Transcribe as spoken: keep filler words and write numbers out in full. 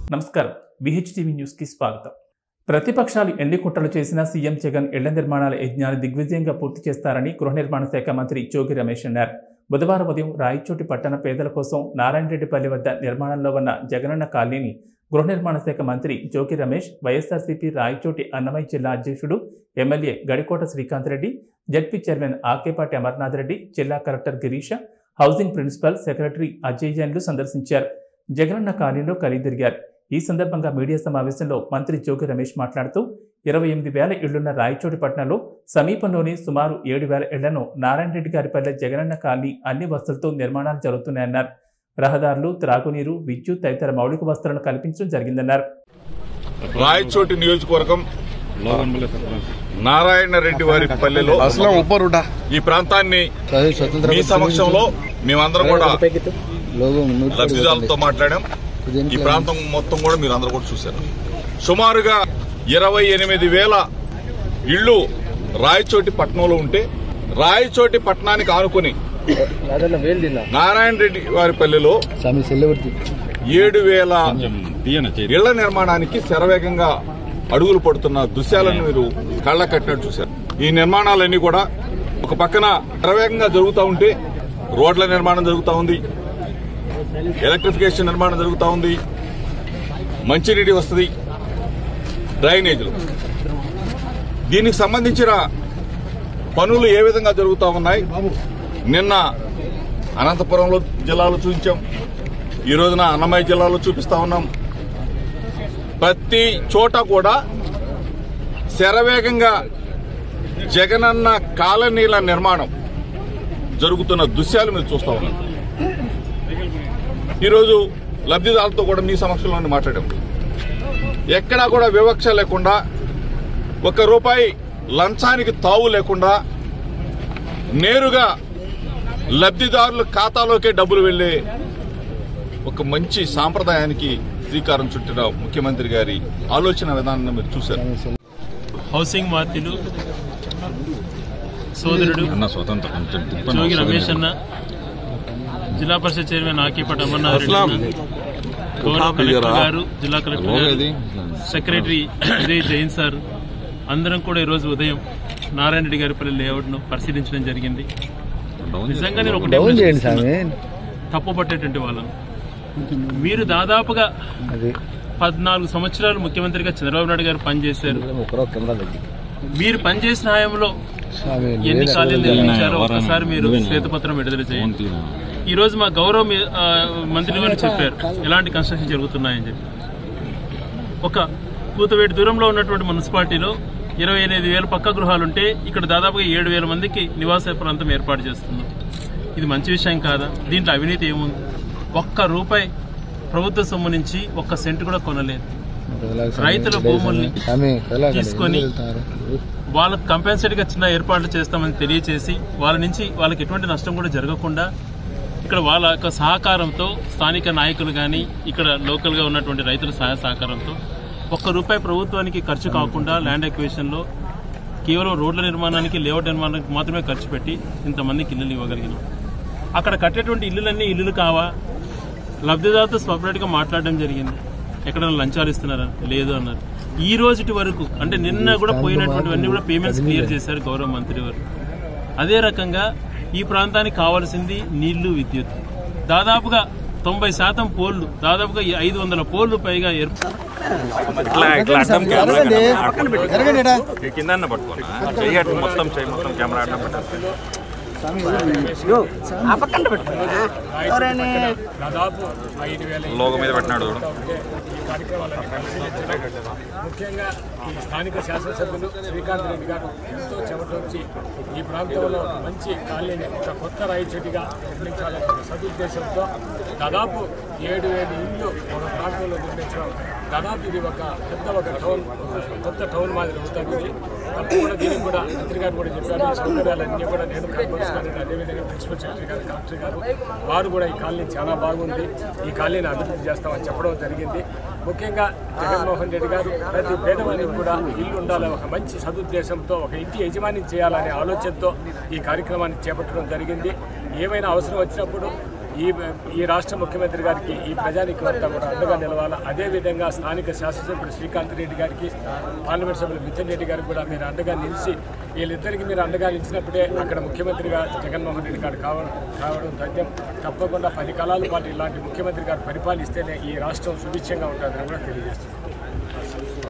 నమస్కారం విహెచ్టీవీ న్యూస్ కి స్వాగతం. ప్రతిపక్షాలు ఎన్ని కుట్రలు చేసినా సీఎం జగన్ ఇళ్ల నిర్మాణాల యజ్ఞాన్ని దిగ్విజయంగా పూర్తి చేస్తారని గృహ నిర్మాణ శాఖ మంత్రి జోగి రమేష్ అన్నారు. బుధవారం ఉదయం రాయచోటి పట్టణ పేదల కోసం నారాయణరెడ్డిపల్లి వద్ద నిర్మాణంలో ఉన్న జగనన్న కాలనీని గృహ నిర్మాణ శాఖ మంత్రి జోగి రమేష్, వైఎస్ఆర్సీపీ రాయచోటి అన్నమయ్య జిల్లా అధ్యక్షుడు MLA Gadikota Srikanth Reddy, ZP chairman Akepati Amarnath Reddy, జిల్లా collector Girisha, housing principal secretary Ajay జైన్లు సందర్శించారు. జగనన్న కాలనీలో కలిదిరిగారు. ఈ సందర్భంగా మీడియా సమావేశంలో మంత్రి జోగి రమేష్ మాట్లాడుతూ ఇరవై ఎనిమిది వేల ఇళ్లున్న రాయచోటి పట్టణంలో సమీపంలోని సుమారు ఏడు వేల ఇళ్లను నారాయణరెడ్డి గారిపల్లె జగనన్న కాలనీ అన్ని వసతులతో నిర్మాణాలు జరుగుతున్నాయన్నారు. రహదారులు, త్రాగునీరు, విద్యుత్ తదితర మౌలిక వసతులను కల్పించడం జరిగిందన్నారు. రాయచోటి నియోజకవర్గం నారాయణరెడ్డి వారి పల్లెలో ఈ ప్రాంతాన్ని మీ సమక్షంలో మేమందరం కూడా లబ్ధిదారులతో మాట్లాడాం. ఈ ప్రాంతం మొత్తం కూడా మీరు అందరూ కూడా చూశారు. సుమారుగా ఇరవై ఎనిమిది వేల ఇళ్లు రాయచోటి పట్టణంలో ఉంటే, రాయచోటి పట్టణానికి ఆనుకుని నారాయణ రెడ్డి వారి పల్లెలో ఏడు వేల ఇళ్ల నిర్మాణానికి శరవేగంగా అడుగులు పడుతున్న దృశ్యాలను మీరు కళ్ళ కట్టినట్టు చూశారు. ఈ నిర్మాణాలన్నీ కూడా ఒక పక్కన శరవేగంగా జరుగుతూ ఉంటే రోడ్ల నిర్మాణం జరుగుతూ ఉంది, ఎలక్ట్రిఫికేషన్ నిర్మాణం జరుగుతూ ఉంది, మంచినీటి వసతి, డ్రైనేజీలు, దీనికి సంబంధించిన పనులు ఏ విధంగా జరుగుతూ ఉన్నాయి. నిన్న అనంతపురంలో జిల్లాలో చూపించాం, ఈ రోజున అన్నమయ్య జిల్లాలో చూపిస్తా ఉన్నాం. ప్రతి చోట కూడా శరవేగంగా జగనన్న కాలనీల నిర్మాణం జరుగుతున్న దృశ్యాలు మీరు చూస్తా ఉన్నారు. ఈరోజు లబ్ధిదారులతో కూడా మీ సమక్షంలో మాట్లాడాం. ఎక్కడా కూడా వివక్ష లేకుండా, ఒక్క రూపాయి లంచానికి తావు లేకుండా నేరుగా లబ్ధిదారుల ఖాతాలోకే డబ్బులు వెళ్లే ఒక మంచి సాంప్రదాయానికి శ్రీకారం చుట్టిన ముఖ్యమంత్రి గారి ఆలోచన విధానాన్ని మీరు చూశారు. హౌసింగ్ మార్తీలు సోదరుడు జోగి రమేష్ అన్న, జిల్లా పరిషత్ చైర్మన్ ఆకేపాటి అమర్నాథ్ రెడ్డి, గౌరవ కలెక్టర్ గారు, జిల్లా కలెక్టర్ గారు, సెక్రటరీ అజయ్ జైన్ సార్, అందరం కూడా ఈరోజు ఉదయం నారాయణ రెడ్డి గారి పల్లె లేఅవుట్ ను పరిశీలించడం జరిగింది. నిజంగా నేను ఒకటే తప్పు పట్టేటువంటి వాళ్ళను, మీరు దాదాపుగా పద్నాలుగు సంవత్సరాలు ముఖ్యమంత్రిగా చంద్రబాబు నాయుడు గారు పనిచేశారు. మీరు పనిచేసిన హయాంలో ఎన్ని కాలేజీలు నిర్మించారో ఒకసారి మీరు శ్వేతపత్రం విడుదల చేయండి. ఈ రోజు మా గౌరవ మంత్రి గారు చెప్పారు ఎలాంటి కన్స్ట్రక్షన్ జరుగుతున్నాయని చెప్పి. ఒక కూతవేటి దూరంలో ఉన్నటువంటి మున్సిపాలిటీలో ఇరవై ఎనిమిది వేల పక్క గృహాలుంటే ఇక్కడ దాదాపుగా ఏడు వేల మందికి నివాస ప్రాంతం ఏర్పాటు చేస్తున్నాం. ఇది మంచి విషయం కాదా? దీంట్లో అవినీతి ఏముంది? ఒక్క రూపాయి ప్రభుత్వ సొమ్ము నుంచి ఒక్క సెంటు కూడా కొనలేదు. రైతుల భూముల్ని తీసుకొని వాళ్ళకు కంపెన్సేట్గా చిన్న ఏర్పాట్లు చేస్తామని తెలియచేసి వాళ్ళ నుంచి వాళ్ళకి ఎటువంటి నష్టం కూడా జరగకుండా ఇక్కడ వాళ్ళ యొక్క సహకారంతో, స్థానిక నాయకులు కానీ ఇక్కడ లోకల్గా ఉన్నటువంటి రైతుల సహాయ సహకారంతో ఒక్క రూపాయి ప్రభుత్వానికి ఖర్చు కాకుండా ల్యాండ్ ఎక్విజిషన్లో కేవలం రోడ్ల నిర్మాణానికి, లేఅవుట్ నిర్మాణానికి మాత్రమే ఖర్చు పెట్టి ఇంతమందికి ఇల్లులు ఇవ్వగలిగినాం. అక్కడ కట్టేటువంటి ఇల్లులన్నీ ఇల్లులు కావా? లబ్ధిదారులతో సపరేట్గా మాట్లాడడం జరిగింది. ఎక్కడైనా లంచాలు ఇస్తున్నారా? లేదు అన్నారు. ఈ రోజుటి వరకు అంటే నిన్న కూడా పోయినటువంటివన్నీ కూడా పేమెంట్స్ క్లియర్ చేశారు గౌరవ మంత్రి వారు. అదే రకంగా ఈ ప్రాంతానికి కావాల్సింది నీళ్లు, విద్యుత్. దాదాపుగా తొంభై శాతం పోళ్లు, దాదాపుగా ఐదు వందల పోళ్లు పైగా ఏర్పాటు లోగో మీద పెట్టినాడు. ముఖ్యంగా ఈ స్థానిక శాసనసభ్యులు శ్రీకాంత్ రెడ్డి గారు ఎంతో చెమటొచ్చి ఈ ప్రాంతంలో మంచి కాలనీని ఒక కొత్త రాయచోటిగా నిర్మించాలనే సదుద్దేశంతో దాదాపు ఏడు వేల ఇళ్ళు ఒక ప్రాంతంలో నిర్మించడం, దాదాపు ఇది ఒక పెద్ద ఒక టౌన్, కొత్త టౌన్ మాదిరి అవుతుంది. తప్పకుండా దీనికి కూడా మంత్రి గారు కూడా చెప్పారు, ఈ సౌకర్యాలన్నీ కూడా నేను కనబరుస్తానని. అదేవిధంగా ప్రిన్సిపల్ సెక్రటరీ గారు, కలెక్టర్ గారు వారు కూడా ఈ కాలనీ చాలా బాగుంది, ఈ కాలనీని అభివృద్ధి చేస్తామని చెప్పడం జరిగింది. ముఖ్యంగా జగన్మోహన్ రెడ్డి గారు ప్రతి పేదవానికి కూడా ఇల్లు ఉండాలి, ఒక మంచి సదుద్దేశంతో ఒక ఇంటి యజమాని చేయాలనే ఆలోచనతో ఈ కార్యక్రమాన్ని చేపట్టడం జరిగింది. ఏమైనా అవసరం వచ్చినప్పుడు ఈ ఈ రాష్ట్ర ముఖ్యమంత్రి గారికి ఈ ప్రజానికి అంతా కూడా అండగా నిలవాలా. అదేవిధంగా స్థానిక శాసనసభ్యుడు శ్రీకాంత్ రెడ్డి గారికి, పార్లమెంట్ సభ్యులు మిథున్ రెడ్డి గారికి కూడా మీరు అండగా నిలిచి, వీళ్ళిద్దరికీ మీరు అండగా నిలిచినప్పుడే అక్కడ ముఖ్యమంత్రిగా జగన్మోహన్ రెడ్డి గారు కావడం కావడం తథ్యం. తప్పకుండా పది కాలాల పాటు ఇలాంటి ముఖ్యమంత్రి గారు పరిపాలిస్తేనే ఈ రాష్ట్రం సుభిక్షంగా ఉంటుందని కూడా తెలియజేస్తుంది.